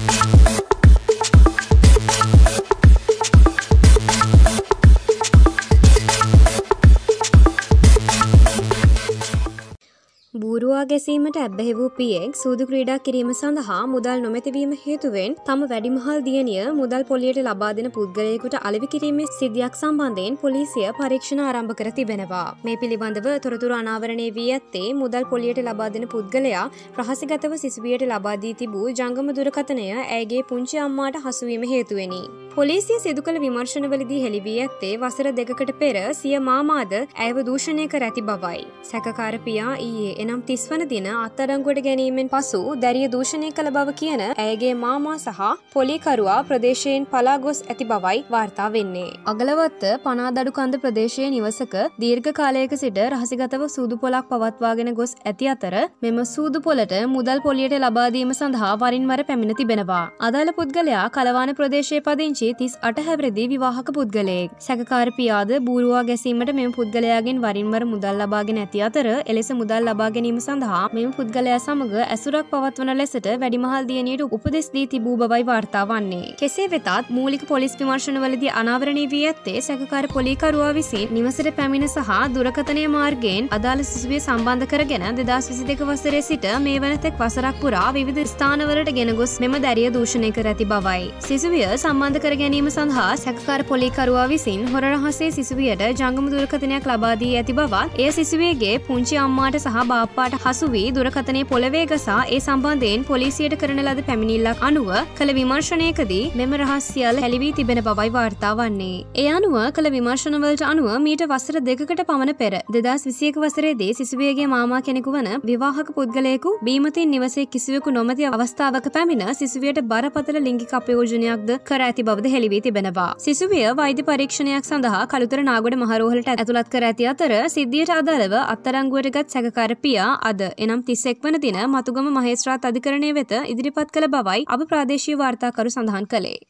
බූරුවා ගැසීමට ඇබ්බැහි වූ පියෙක් සූදු ක්‍රීඩා කිරීම සඳහා මුදල් නොමැතිවීම හේතුවෙන් තම වැඩිමහල් දියණිය මුදල් පොලියට ලබා දෙන පුද්ගලයෙකුට අලෙවි කිරීමේ සිද්ධියක් සම්බන්ධයෙන් පොලිසිය පරීක්ෂණ ආරම්භ කර තිබෙනවා. මේ පිළිබඳව තොරතුරු අනාවරණය වී ඇත්තේ මුදල් පොලියට ලබා දෙන පුද්ගලයා රහසිගතව සිසුවියට ලබා දී තිබූ ජංගම දුරකථනය ඇයගේ පුංචි අම්මාට හසුවීම හේතුවෙනි. පොලිසිය සිදු කළ විමර්ශනවලදී හෙළි වී ඇත්තේ වසර 2කට පෙර සිය මාමාද ඇයව දූෂණය කර ඇති බවයි. සැකකාර පියා ඊයේ එනම් 30 වන දින අත්අඩංගුවට ගැනීමෙන් පසු දැරිය දූෂණය කළ බව කියන ඇයගේ මාමා සහ පොලිකරුවා ප්‍රදේශයෙන් පලා ගොස් ඇති බවයි වාර්තා වෙන්නේ. අගලවත්ත පනාදඩු කන්ද ප්‍රදේශයේ නිවසක දීර්ඝ කාලයක සිට රහසිගතව සූදු පොලක් පවත්වාගෙන ගොස් ඇති අතර මෙම සූදු පොලට මුදල් පොලියට ලබා දීම සඳහා වරින් වර පැමිණ තිබෙනවා. අදාළ පුද්ගලයා කලවාන ප්‍රදේශයේ පදිංචි 38 හැවිරිදි විවාහක පුද්ගලයෙක්. සැකකාර පියාද බූරුවා ගැසීමට මෙම පුද්ගලයාගෙන් වරින් වර මුදල් ලබාගෙන ඇති අතර එලෙස මුදල් ලබා ගැනීම සඳහා මෙම පුද්ගලයා සමග ඇසුරක් පවත්වන ලෙසට වැඩිමහල් දියණියට උපදෙස් දී තිබූ බවයි වාර්තා වන්නේ. කෙසේ වෙතත් මූලික පොලිස් විමර්ශනවලදී අනාවරණය වී ඇත්තේ සැකකාර පොලිකරුවා විසින් නිවසට පැමිණ සහ දුරකථනය මාර්ගයෙන් අදාළ සිසුවිය සම්බන්ධ කරගෙන 2022 වසරේ සිට මේ වනතෙක් වසරක් පුරා විවිධ ස්ථානවලට ගෙන ගොස් මෙම දැරිය දූෂණය කර ඇති බවයි. සිසුවිය සම්බන්ධ කර ගැනීම සඳහා සැකකාර පොලිකරුවා විසින් හොර රහසේ සිසුවියට ජංගම දුරකථනයක් ලබා දී ඇති බවත් එය සිසුවියගේ පුංචි අම්මාට සහ බාප්පාට හසු වී දුරකථනයේ පොළවේ ගසා ඒ සම්බන්ධයෙන් පොලිසියට කරන ලද පැමිණිල්ලක් අනුව කළ විමර්ශනයකදී මෙම රහස් සියල්ල හෙළි වී තිබෙන බවයි වාර්තා වන්නේ. ඒ අනුව කළ විමර්ශනවලට අනුව මීට වසර 2කට පමණ පෙර 2021 වසරේදී සිසුවියගේ මාමා කෙනෙකු වන විවාහක පුද්ගලයෙකු බීමතින් නිවසේ කිසිවෙකු නොමැති අවස්ථාවක පැමිණ සිසුවියට බරපතල ලිංගික අපයෝජනයක්ද කර ඇති බවද හෙළි වී තිබෙනවා. සිසුවිය වෛද්‍ය පරීක්ෂණයක් සඳහා කළුතර නාගොඩ මහරෝහලට ඇතුළත් කර ඇති අතර සිද්ධියට අදාළව අත්අඩංගුවටගත් සැකකාර පියා අද එනම් 31 වන දින මතුගම මහේස්ත්‍රාත් අධිකරණය වෙත ඉදිරිපත් කළ බවයි අප ප්‍රාදේශීය වාර්තාකරු සඳහන් කළේ.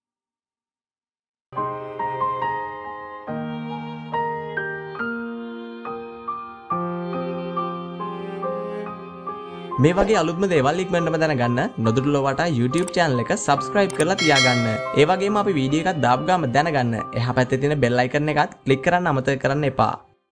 මේ වගේ අලුත්ම දේවල් ඉක්මනටම දැනගන්න නොදුටුලෝ වටා YouTube channel එක subscribe කරලා තියාගන්න. ඒ වගේම අපි වීඩියෝ එකක් දාපු ගාම දැනගන්න එහා පැත්තේ තියෙන bell icon එකත් click කරන්න අමතක කරන්න එපා.